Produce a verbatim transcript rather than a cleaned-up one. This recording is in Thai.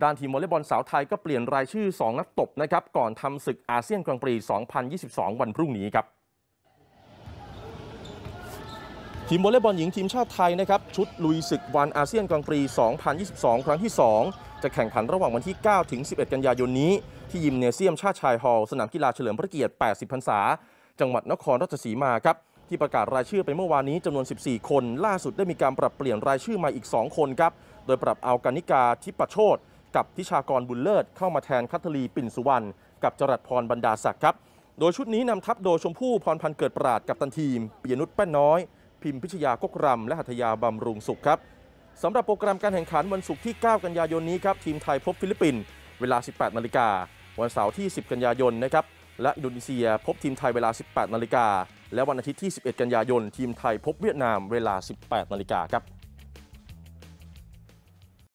ด้านทีมวอลเลย์บอลสาวไทยก็เปลี่ยนรายชื่อสองนักตบนะครับก่อนทำศึกอาเซียนกรังปรีสองพันยี่สิบสอง วันพรุ่งนี้ครับทีมวอลเลย์บอลหญิงทีมชาติไทยนะครับชุดลุยศึกวันอาเซียนกรังปรีสองพันยี่สิบสอง ครั้งที่สองจะแข่งขันระหว่างวันที่เก้าถึงสิบเอ็ดกันยายนนี้ที่ยิมเนเซียมชาติชายฮอลล์สนามกีฬาเฉลิมพระเกียรติแปดสิบพรรษาจังหวัดนครราชสีมาครับที่ประกาศรายชื่อไปเมื่อวานนี้จำนวนสิบสี่คนล่าสุดได้มีการปรับเปลี่ยนรายชื่อมาอีกสองคนครับโดยปรับเอากานิกาทิปโชตกับทิชากรบุญเลิศเข้ามาแทนคัทลีปิ่นสุวรรณกับจรัสพรบรรดาศักดิ์ครับโดยชุดนี้นำทัพโดยชมพู่พรพันธ์เกิดปราดกัปตันทีมปิยนุชแป้นน้อยพิมพิชยากกรำและหัตถยาบำรุงสุขครับสำหรับโปรแกรมการแข่งขันวันศุกร์ที่เก้ากันยายนนี้ครับทีมไทยพบฟิลิปปินส์เวลาสิบแปดนาฬิกาวันเสาร์ที่สิบกันยายนนะครับและอินโดนีเซียพบทีมไทยเวลาสิบแปดนาฬิกาและวันอาทิตย์ที่สิบเอ็ดกันยายนทีมไทยพบเวียดนามเวลาสิบแปดนาฬิกาครับ